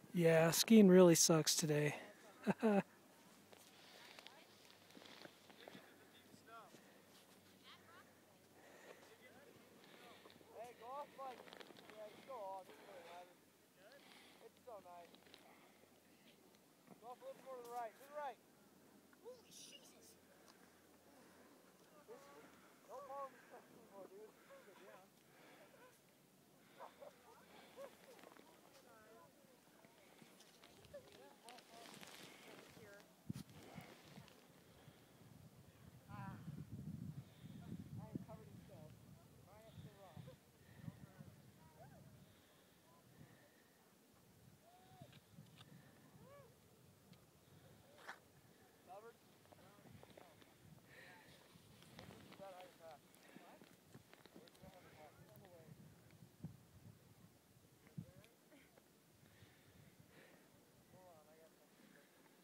Yeah, skiing really sucks today. Hey, go off like, yeah, just go off. Doesn't really matter. It's so nice. Go off a little more to the right. To the right. Holy Jesus! Don't follow me stuff anymore, dude. Go down. I am covered in snow. I have to rock. Covered? Is that how you pack? What? Where's the helmet pack? It's on the way. Hold on, I got something quick.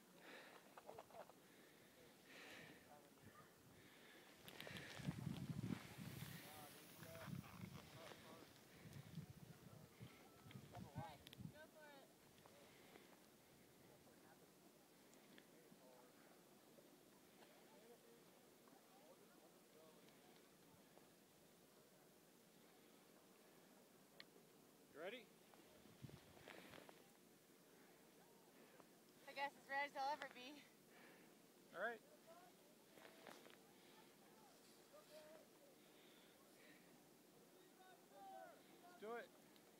You ready? I guess as ready as I'll ever be. All right. Let's do it.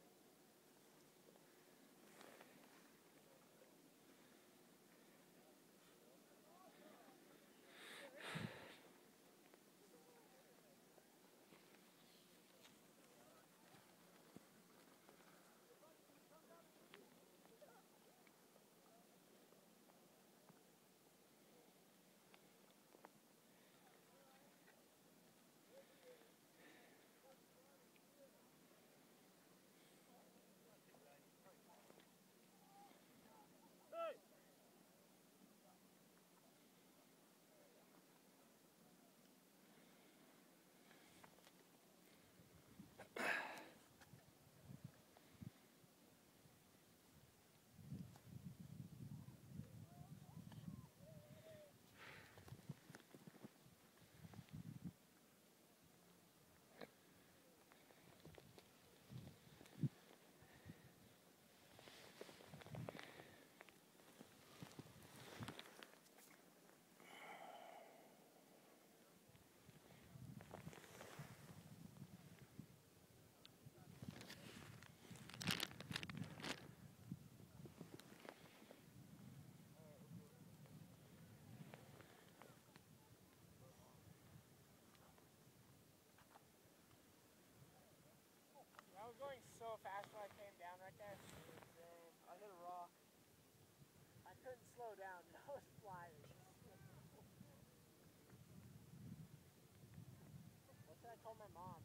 I was going so fast when I came down right there. I hit a rock. I couldn't slow down. I was flying. What should I call my mom?